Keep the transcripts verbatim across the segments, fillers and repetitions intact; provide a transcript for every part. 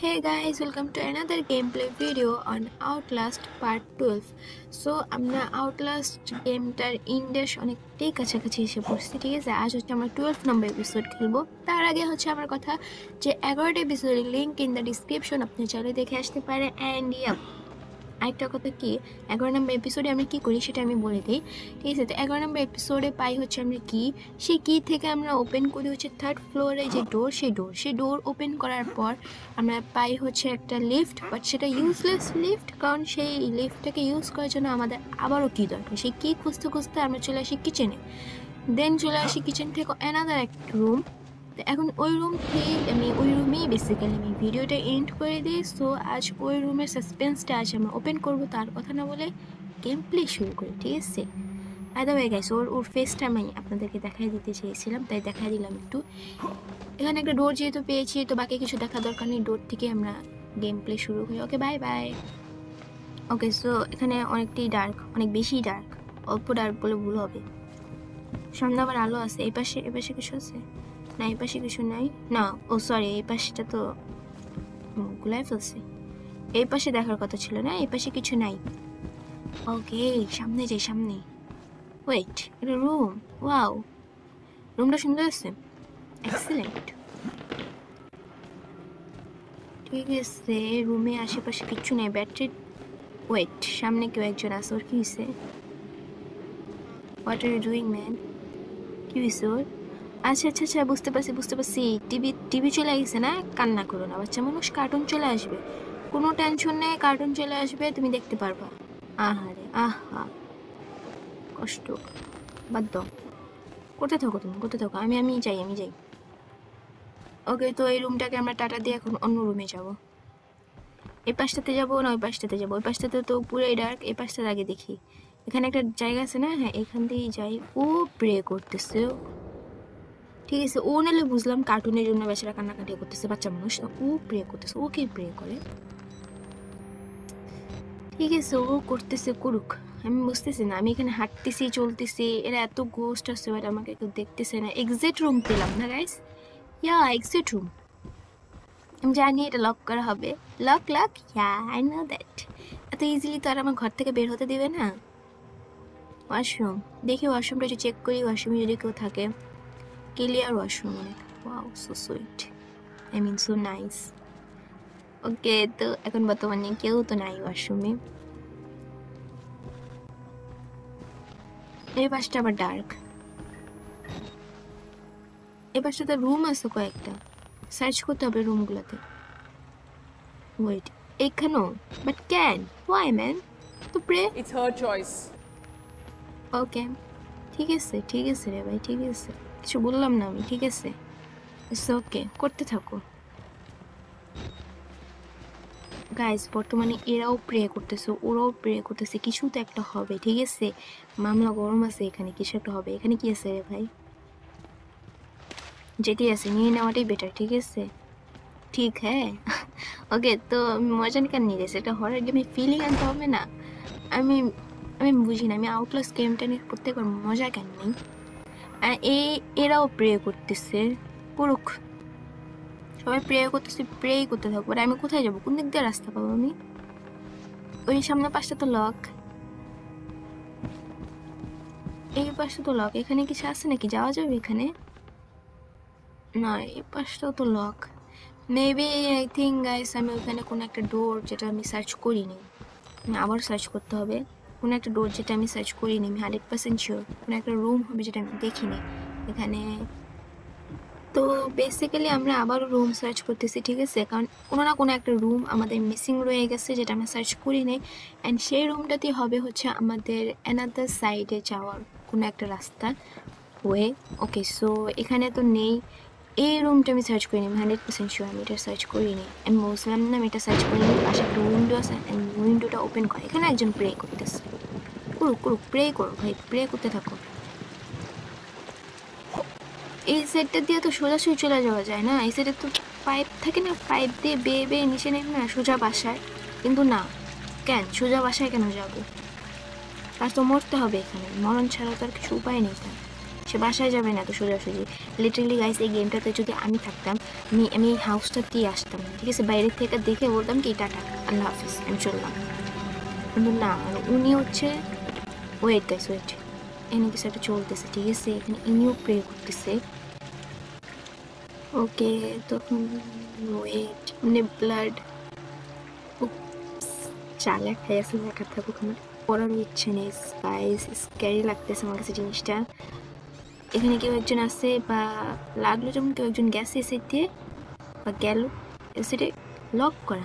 Hey guys, welcome to another gameplay video on Outlast part twelve. So আমরা Outlast গেমটার ইন্ডেশ অনেকটাই কাছাকাছি এসে পড়ছি, ঠিক আছে? আজ হচ্ছে আমরা টুয়েলভ নম্বর এপিসোড খেলবো। তার আগে হচ্ছে আমার কথা যে এগারোটা এপিসোডের লিঙ্ক ইন দ্য ডিসক্রিপশন, আপনি চাইলে দেখে আসতে পারেন। অ্যান্ড ইয়া আরেকটা কথা কি, এগারো নম্বর এপিসোডে আমরা কী করি সেটা আমি বলে দিই, ঠিক আছে? তো এগারো নম্বর এপিসোডে পাই হচ্ছে আমরা কি, সেই কি থেকে আমরা ওপেন করি হচ্ছে থার্ড ফ্লোরে যে ডোর, সেই ডোর সেই ডোর ওপেন করার পর আমরা পাই হচ্ছে একটা লিফট, বাট সেটা ইউজলেস লিফট, কারণ সেই লিফটটাকে ইউজ করার জন্য আমাদের আবারও কী দরকার। সেই কী খুঁজতে খুঁজতে আমরা চলে আসি কিচেনে, দেন চলে আসি কিচেন থেকে অ্যানাদার একটা রুম। তো এখন ওই রুম থেকে আমি ওই রুমেই বেসিক্যালি আমি ভিডিওটা এন্ড করে দিই। সো আজ ওই রুমের সাসপেন্সটা আজ আমরা ওপেন করবো, তার কথা না বলে গেম প্লে শুরু করি, ঠিক আছে? আদা হয়ে গেছে, ওর ওর ফেসটা আমি আপনাদেরকে দেখাই দিতে চেয়েছিলাম, তাই দেখাই দিলাম একটু। এখানে একটা ডোর যেহেতু পেয়েছি, তো বাকি কিছু দেখা দরকার নেই, ডোর থেকে আমরা গেম প্লে শুরু করি। Okay, bye bye. Okay, so এখানে অনেকটাই ডার্ক, অনেক বেশি ডার্ক, অল্প ডার্ক বলে ভুল হবে। সামনে আবার আলো আছে, এই পাশে এ পাশে কিছু আছে না? এই পাশে কিছু নাই না, ও সরি, এই পাশটা তো গুলাই ফেলছে, এই পাশে দেখার কথা ছিল না, এই পাশে কিছু নাই। ওকে, সামনে যাই, সামনে। ওয়েট, এটা রুম, ওয়াও, রুমটা সুন্দর আছে, এক্সিলেন্ট। ঠিক আছে, রুমে আশেপাশে কিচ্ছু নেই, ব্যাটারি। ওয়েট, সামনে কেউ একজন আছে, ওর কি হয়েছে? What are you doing man? কি হয়েছে ওর? আচ্ছা আচ্ছা আচ্ছা, বুঝতে পারছি বুঝতে পারছি টিভি টিভি চলে গেছে না? কান্না করো না বাচ্চা মানুষ, কার্টুন চলে আসবে, কোনো টেনশন নেই, কার্টুন চলে আসবে, তুমি দেখতে পারবা। আহারে আহা, কষ্ট, বাদ দাও, করতে থাকো তুমি, করতে থাকো, আমি আমি যাই আমি যাই ওকে, তো এই রুমটাকে আমরা টাটা দিয়ে এখন অন্য রুমে যাব। এই পাশটাতে যাবো না ওই পাশটাতে যাবো? ওই পাশটাতে তো পুরোই ডার্ক, এই পাশটাতে আগে দেখি। এখানে একটা জায়গা আছে না? হ্যাঁ, এখান দিয়েই যাই। ও প্রে করতেছে, ঠিক আছে। ও নাহলে বুঝলাম কার্টুনের জন্য বেচারা কান্নাকাটি করতেছে, বাচ্চা মানুষ, ও প্রে করতেছে, ও কি প্রে করে? ঠিক আছে, ও করতেছে, করুক, আমি বুঝতেছি না। আমি এখানে হাঁটতেছি চলতেছি, এরা এত গোস্ট আছে, বাট আমাকে কেউ দেখতেছে না। এক্সিট রুম পেলাম না গাইস, ইয়া এক্সিট রুম। আমি জানি এটা লক করা হবে, lock lock, yeah I know that. এত ইজিলি তো আর আমার ঘর থেকে বের হতে দিবে না। ওয়াশরুম, দেখি ওয়াশরুমটা একটু চেক করি, ওয়াশরুমে যদি কেউ থাকে। ক্লিয়ার ওয়াশরুম, অনেক, wow, so sweet, I mean so nice. Okay, তো এখন বর্তমানে কেউ তো নাই ওয়াশরুমে। এই পাশটা আবার ডার্ক, এই পাশটাতে রুম আছে কয়েকটা, সার্চ করতে হবে রুমগুলোতে। ওয়েট, এখানেও, বাট ক্যান, হোয়াই ম্যান? তো pray, it's her choice. Okay, ঠিক আছে ঠিক আছে রে ভাই, ঠিক আছে, কিছু বললাম না আমি, ঠিক আছে, ইটস ওকে, করতে থাকো। গাইজ, বর্তমানে এরাও প্রে করতেছে, ওরাও প্রে করতেছে, কিছু তো একটা হবে, ঠিক আছে? মামলা গরম আছে এখানে, কিছু একটা হবে। এখানে কি আছে রে ভাই? যেটি আছে নিয়ে নেওয়াটাই বেটার, ঠিক আছে? ঠিক, হ্যাঁ। ওকে, তো মজা কেন নিয়ে গেছে, এটা হরার গেমে ফিলিং আনতে হবে না? আমি আমি বুঝি না, আমি আউটলাস্ট গেমটা নিয়ে প্রত্যেকবার মজা কেন নেই? এই এরাও প্রে করতেছে, পুরুক, সবাই প্রে করতেছে, প্রেই করতে থাকবো। আমি কোথায় যাবো, কোন দিক দিয়ে রাস্তা পাবো আমি? ওই সামনে পাশটা তো লক, এই পাশটা তো লক, এখানে কিছু আছে নাকি, যাওয়া যাবে এখানে? না, এই পাশটাও তো lock. Maybe I think guys, আমি ওইখানে কোনো একটা ডোর যেটা আমি সার্চ করিনি, আবার সার্চ করতে হবে। কোনো একটা ডোর যেটা আমি সার্চ করিনি, আমি হান্ড্রেড পার্সেন্ট শিওর কোনো একটা রুম হবে যেটা আমি দেখিনি এখানে। তো বেসিক্যালি আমরা আবারও রুম সার্চ করতেছি, ঠিক আছে? কারণ কোনো না কোনো একটা রুম আমাদের মিসিং রয়ে গেছে যেটা আমরা সার্চ করি নাই, অ্যান্ড সেই রুমটাতে হবে হচ্ছে আমাদের অ্যানাদার সাইডে যাওয়ার কোনো একটা রাস্তা ওয়ে। ওকে, সো এখানে তো নেই, এই রুমটা আমি সার্চ করিনি, আমি হান্ড্রেড পার্সেন্ট শিওর আমি এটা সার্চ করিনি। আমি বলছিলাম না আমি এটা সার্চ করিনি। পাশে একটা উইন্ডো আছে, অ্যান্ড উইন্ডোটা ওপেন করে এখানে একজন প্রে করতেছে, করুক করুক, প্রে করো ভাই, প্রে করতে থাকো। এই সাইডটা দিয়ে তো সোজাসুজি চলে যাওয়া যায় না, এই সাইডে তো পাইপ থাকে না, পাইপ দিয়ে বেয়ে বেয়ে নিচে নেবে না সোজা বাসায়, কিন্তু না, কেন সোজা বাসায় কেন যাবো? তার তো মরতে হবে এখানে, মরণ ছাড়া তো আর কিছু উপায় নেই তার। সে বাসায় যাবে না তো সোজাসুজি। লিটারালি গাইস এই গেমটাতে যদি আমি থাকতাম আমি আমি এই হাউসটা দিয়ে আসতাম না, ঠিক আছে, বাইরের থেকে দেখে বলতাম কি টাটা আল্লাহ হাফিজ আমি চললাম। কিন্তু না, উনি হচ্ছে ওয়েট গাইস ওয়েট, এখানে কিছু একটা চলতেছে, ঠিক আছে, এখানে ইনিও প্রে করতেছে। ওকে তখন ওয়েট মানে ব্লাড চালা খাই আছে দেখা থাকুক, আমার পড়ার ইচ্ছে নেই গাইস, স্ক্যারি লাগতেছে আমার কাছে জিনিসটা। এখানে কেউ একজন আছে বা লাগলো যেমন কেউ একজন গেছে এসিড দিয়ে বা গেল এসিডে লক করা,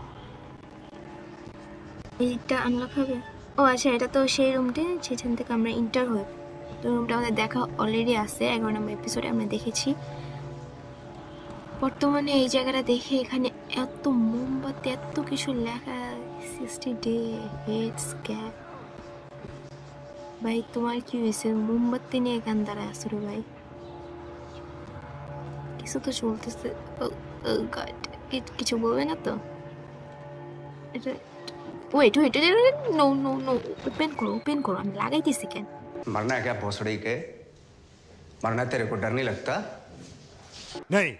এইটা আনলক হবে। ও আচ্ছা এটা তো সেই রুমটা যেখান থেকে আমরা ইন্টার হই, তো রুমটা আমাদের দেখা অলরেডি আছে, এগারো নম্বর এপিসোডে আমরা দেখেছি। বর্তমানে এই জায়গাটা দেখে এখানে এত মোমবাতি এত কিছু লেখা সিক্সটি ডে হেড স্ক্যাপ। ভাই তোমার কি হয়েছে, মোমবাতি নিয়ে গান দাঁড়ায় আসো রে ভাই, কিছু তো চলতেছে। কিছু বলবে না তো? এটা wait wait no no no open করো ওপেন করো, আমি লাগাইতেছি কেন? मरना है क्या भोसड़ी के? मरना तेरे को डर नहीं लगता? नहीं।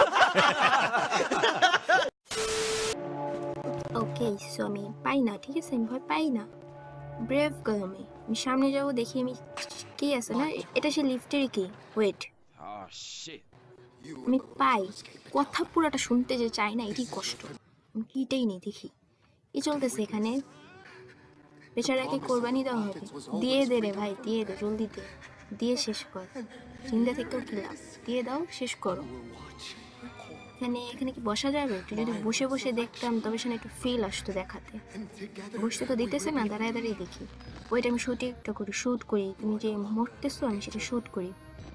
ওকে সো আমি পাই না, ঠিক আছে, আমি ভয় পাই না, ব্রেভ গার্ল আমি। আমি সামনে যাবো দেখি আমি কি আছে না, এটা সে লিফটেরই কি। ওয়েট আমি পাই, কথা পুরোটা শুনতে যে চাই না এটাই কষ্ট, আমি কিটাই নেই দেখি কি চলতেছে এখানে। বেচারাকে কোরবানি দেওয়া হবে, দিয়ে দে রে ভাই দিয়ে দে, জলদি দে, দিয়ে শেষ কর, চিন্তা থেকেও কি লাভ, দিয়ে দাও শেষ করো। এখানে এখানে কি বসা যাবে? একটু যদি বসে বসে দেখতাম তবে সেখানে একটু ফিল আসতো দেখাতে, বসতে তো দিতেছে না, দাঁড়ায় দাঁড়িয়ে দেখি। ওইটা আমি শুটে একটা করি, শ্যুট করি, তুমি যে মরতেছো আমি সেটা শ্যুট করি।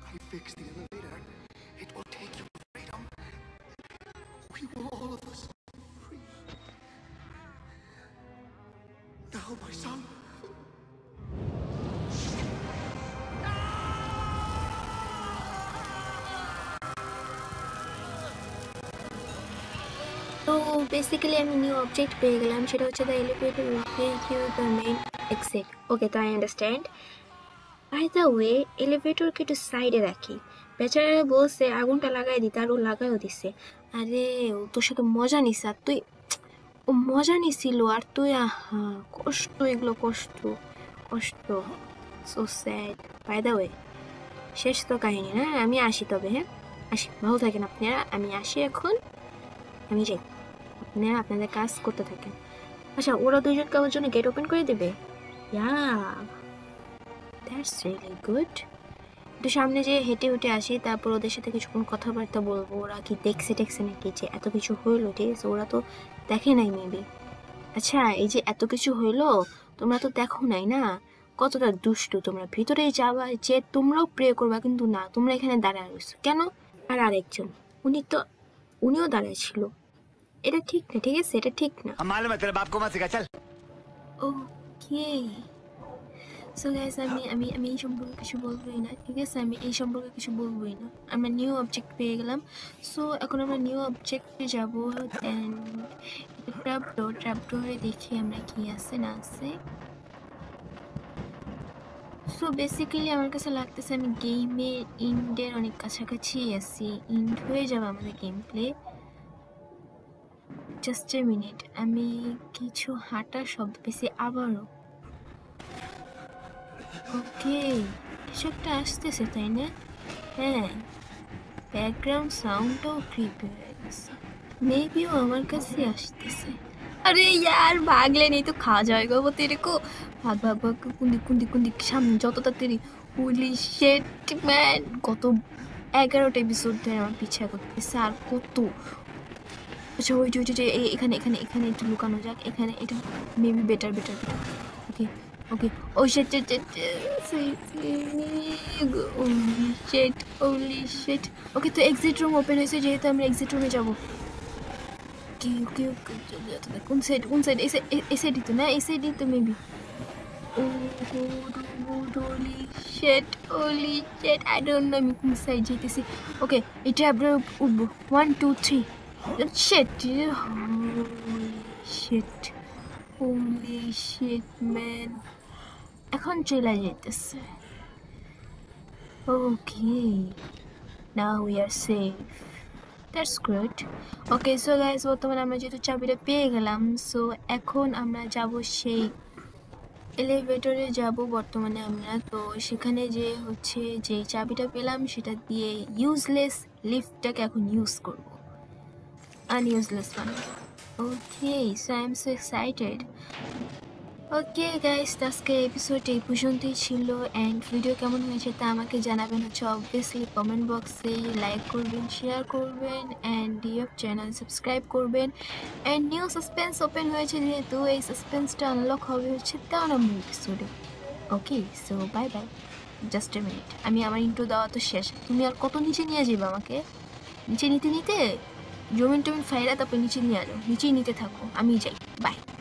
তো বেসিক্যালি আমি নিউ অবজেক্ট পেয়ে গেলাম, সেটা হচ্ছে the elevator will take you the main exit. Okay তো I understand. By the way এলিভেটরকে একটু সাইডে রাখি, বেচারা বলছে আগুনটা লাগাই দিতে আর ও লাগাইও দিছে। আরে ও তোর সাথে মজা নিস আর তুই, ও মজা নিছিল আর তুই আহা কষ্ট, এগুলো কষ্ট কষ্ট, so sad. By the way শেষ তো কাহিনী না, আমি আসি তবে, হ্যাঁ আসি, ভালো থাকেন আপনারা, আমি আসি এখন, আমি যাই, আপনারা আপনাদের কাজ করতে থাকেন। আচ্ছা ওরা দুইজনকে আমার জন্য গেট ওপেন করে দেবে, ইয়া দ্যাটস রিয়েলি গুড। একটু সামনে যে হেঁটে হেঁটে আসি, তারপর ওদের সাথে কিছুক্ষণ কথাবার্তা বলবো, ওরা কি দেখছে টেকছে নাকি যে এত কিছু হইলো, ঠিক আছে, ওরা তো দেখে নাই মেবি। আচ্ছা এই যে এত কিছু হইলো তোমরা তো দেখো নাই না, কতটা দুষ্টু তোমরা, ভিতরে যাওয়া যে তোমরাও প্রে করবা কিন্তু না, তোমরা এখানে দাঁড়ায় রয়েছো কেন? আর আরেকজন উনি তো উনিও দাঁড়ায় ছিল, এটা ঠিক না, ঠিক আছে এটা ঠিক না। ওকে সো গাইস আমি আমি আমি এই সম্পর্কে কিছু বলবোই না, ঠিক আছে, আমি এই সম্পর্কে কিছু বলবোই না। আমরা নিউ অবজেক্ট পেয়ে গেলাম, সো এখন আমরা নিউ অবজেক্টে যাবো, ট্র্যাপ ডোর, ট্র্যাপ ডোরে দেখি আমরা কি আছে না আছে। সো বেসিক্যালি আমার কাছে লাগতেছে আমি গেমের ইন্ডের অনেক কাছাকাছি আছি, ইন্ড হয়ে যাবে আমাদের game play. Just a minute, আমি কিছু হাঁটার শব্দ পেয়েছি আবারও। ওকে কিছু একটা আসতেছে তাই না? হ্যাঁ ব্যাকগ্রাউন্ড সাউন্ডটাও ক্রিপি হয়ে গেছে, মেবিও আমার কাছে আসতেছে। আরে ইয়ার ভাগলে নেই তো খাওয়া যায় গো তেরে কো, ভাগ ভাগ ভাগ, কুন্দি কুন্দি কুন্দি সামনে যত তাড়াতাড়ি। হোলি শিট ম্যান, কত এগারোটা এপিসোড ধরে আমার পিছা করতেছে আর কত। আচ্ছা ওই যে ওই যে এখানে এখানে এখানে একটু লুকানো যাক, এখানে এটা maybe better better better. Okay okay oh shit shit shit holy shit. Okay তো এক্সিট রুম ওপেন হয়েছে, যেহেতু আমরা এক্সিট রুমে যাবো। ওকে ওকে ওকে কোন সাইড কোন সাইড, এই সাইডই তো না, এই সাইডই তো maybe. Oh holy shit holy shit, I don't know আমি কোন সাইড যেতেছি। ওকে এটা আমরা উঠবো, one two three. Shit holy shit holy shit man, এখন চলে যেতেছে। Okay, now we are safe. That's great. Okay, so guys, বর্তমানে আমরা যেহেতু চাবিটা পেয়ে গেলাম, সো এখন আমরা যাব সেই এলিভেটরে যাব বর্তমানে আমরা। তো সেখানে যে হচ্ছে যে চাবিটা পেলাম সেটা দিয়ে ইউজলেস লিফটটাকে এখন ইউজ করব, আনইউজলেস বানাবো। Okay, so I am so excited. Okay guys, আজকের এপিসোড এই পর্যন্তই ছিল। অ্যান্ড ভিডিও কেমন হয়েছে তা আমাকে জানাবেন হচ্ছে অবভিয়াসলি কমেন্ট বক্সে। লাইক করবেন, শেয়ার করবেন, অ্যান্ড ইউটিউব চ্যানেল সাবস্ক্রাইব করবেন। অ্যান্ড নিউ সাসপেন্স ওপেন হয়েছে, যেহেতু এই সাসপেন্সটা আনলক হবে হচ্ছে তেরো নম্বর এপিসোডে। Okay, so bye bye. Just a minute, আমি আমার ইন্ট্রো দেওয়া তো শেষ। তুমি আর কত নিচে নিয়ে যাবে আমাকে? নিচে নিতে নিতে জমিন টমিন ফাইরা তারপর নিচে নিয়ে আলো। নিচেই নিতে থাকো, আমি যাই। বাই।